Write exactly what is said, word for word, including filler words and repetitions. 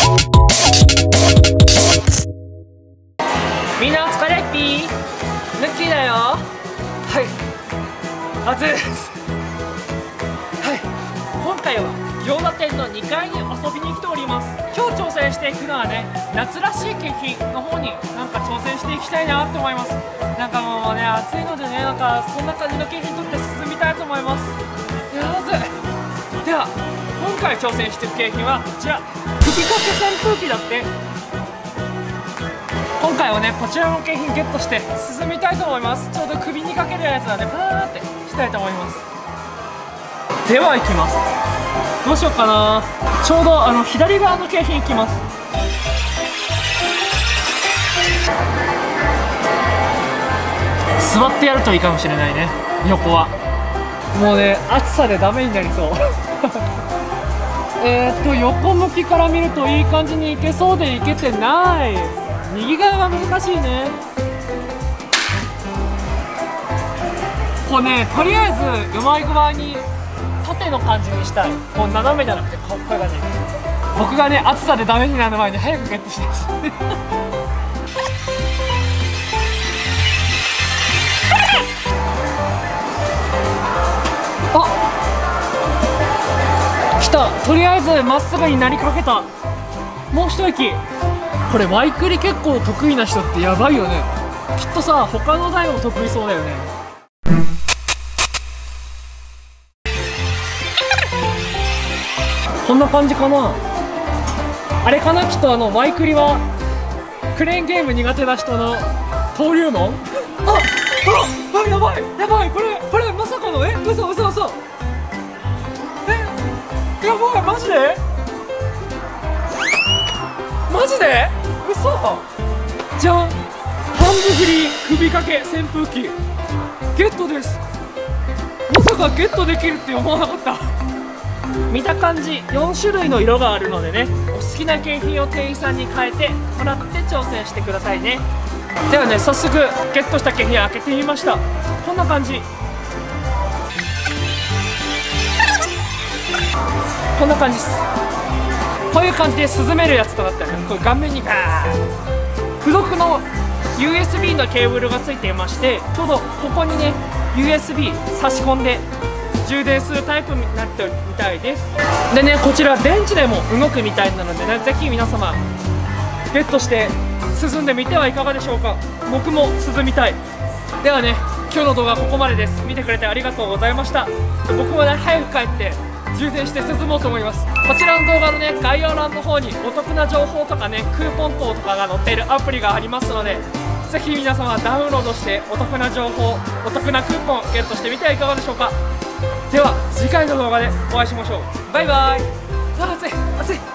みんなお疲れっぴー、ヌッキーだよ。はい、暑いです。はい、今回は餃子店のにかいに遊びに来ております。今日挑戦していくのはね、夏らしい景品の方になんか挑戦していきたいなって思います。なんかもうね、暑いのでね、なんかそんな感じの景品取って進みたいと思います。いや、暑い。では今回挑戦していく景品はこちら、吹きかけ扇風機だって。今回はね、こちらの景品ゲットして進みたいと思います。ちょうど首にかけるやつなんでパーってしたいと思います。では行きます。どうしようかな。ちょうどあの左側の景品行きます。座ってやるといいかもしれないね。横はもうね、暑さでダメになりそうえっと横向きから見るといい感じにいけそうでいけてない。右側が難しいね。こうね、とりあえずうまい具合に縦の感じにしたい。こう斜めじゃなくてこういう感じ。僕がね、暑さでダメになる前に早くゲットしてますあ、来た。とりあえずまっすぐになりかけた。もう一息。これワイクリ結構得意な人ってやばいよね。きっとさ、他の台も得意そうだよね。こんな感じかな。あれかな、きっとあのワイクリはクレーンゲーム苦手な人の登竜門。あああ、やばいやばい、これこれまさかの、え、嘘嘘嘘、え、やばい、マジでマジで嘘じゃん。ハンドフリー首掛け扇風機ゲットです。まさかゲットできるって思わなかった。見た感じよんしゅるいの色があるのでね、お好きな景品を店員さんに変えてもらって挑戦してくださいね。ではね、早速ゲットした景品開けてみました。こんな感じ、こんな感じです。こういう感じで涼めるやつとなってる。これ顔面にガーッ付属の ユーエスビー のケーブルがついていまして、ちょうどここにね ユーエスビー 差し込んで充電するタイプになってるみたいです。でね、こちら電池でも動くみたいなのでね、ぜひ皆様ゲットして涼んでみてはいかがでしょうか。僕も涼みたい。ではね、今日の動画はここまでです。見てくれてありがとうございました。僕もね、早く帰って充電して涼もうと思います。こちらの動画のね、概要欄の方にお得な情報とかね、クーポン等とかが載っているアプリがありますので、ぜひ皆様ダウンロードしてお得な情報、お得なクーポンゲットしてみてはいかがでしょうか。では次回の動画でお会いしましょう。バイバイ。あ、暑い暑い。